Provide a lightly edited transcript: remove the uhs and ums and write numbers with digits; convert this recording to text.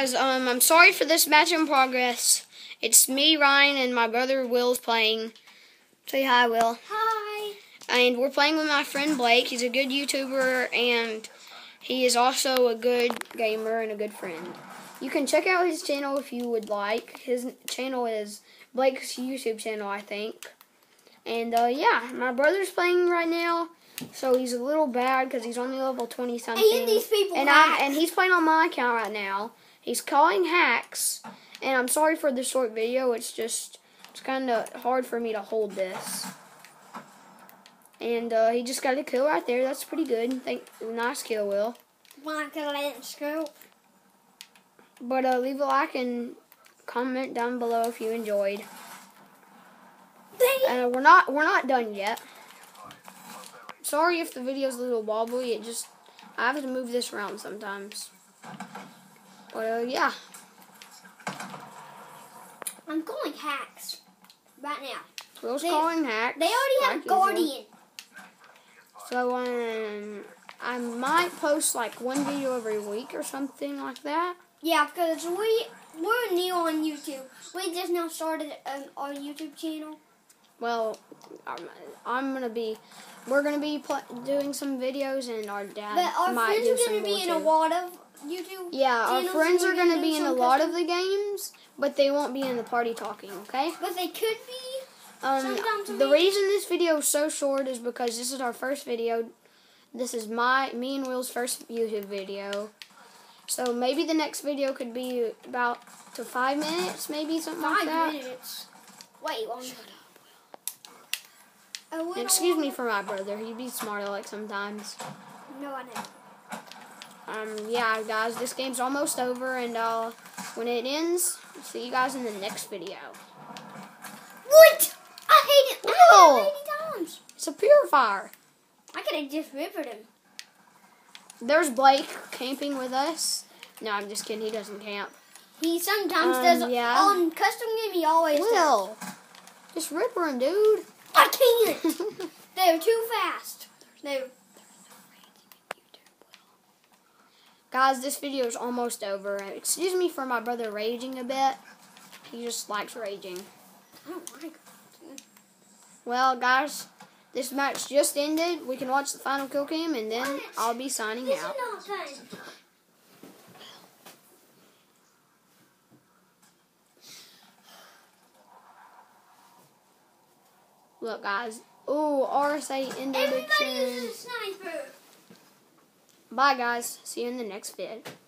guys, I'm sorry for this match in progress. It's me, Ryan, and my brother Will's playing. Say hi, Will. Hi. And we're playing with my friend Blake. He's a good YouTuber, and he is also a good gamer and a good friend. You can check out his channel if you would like. His channel is Blake's YouTube channel, I think. And, yeah, my brother's playing right now, so he's a little bad because he's only level 20-something. And these people and he's playing on my account right now. He's calling hacks, and I'm sorry for the short video. It's kind of hard for me to hold this. And he just got a kill right there. That's pretty good. Nice kill, Will. Like a lens scoop. But leave a like and comment down below if you enjoyed. And we're not done yet. Sorry if the video's a little wobbly. I have to move this around sometimes. But yeah. I'm calling hacks right now. Will's calling hacks. They already have Guardian. So I might post like one video every week or something like that. Yeah, because we're new on YouTube. We just now started our YouTube channel. Well, we're gonna be doing some videos, and our dad but our might friends do are some gonna be in more a too. lot of YouTube. Yeah, our channels, friends and are gonna be in a lot of custom- the games, but they won't be in the party talking. Okay. But they could be. Sometimes The reason this video is so short is because this is our first video. This is me and Will's first YouTube video. So maybe the next video could be about to 5 minutes, maybe something like that. 5 minutes. Wait, long. Shut up, Will. Excuse me for my brother. He'd be smart like sometimes. No, I didn't. Yeah, guys, this game's almost over, and when it ends, I'll see you guys in the next video. What? I hate it. I hate it 80 times. It's a purifier. I could have just riveted him. There's Blake camping with us. No, I'm just kidding. He doesn't camp. He sometimes does. Yeah. On custom game, he always does. Will, just ripper him, dude. I can't. They're too fast. Guys, this video is almost over. Excuse me for my brother raging a bit. He just likes raging. I don't like it. Well, guys, this match just ended. We can watch the final kill cam, and then I'll be signing out. This is not fun. Look, guys. Ooh, RSA Everybody introduction. uses a sniper. Bye, guys. See you in the next vid.